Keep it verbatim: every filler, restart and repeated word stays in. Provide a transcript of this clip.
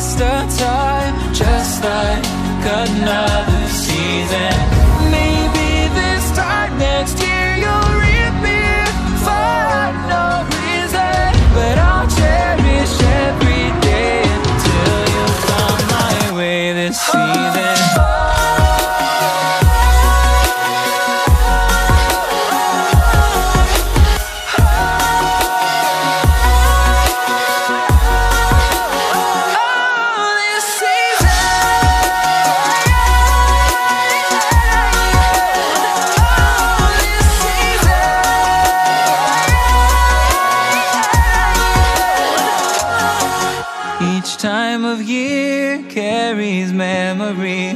waste of time, just like another season. Maybe this time next year you'll reappear for no reason, but I'll cherish every day until you come my way this season. Each time of year carries memories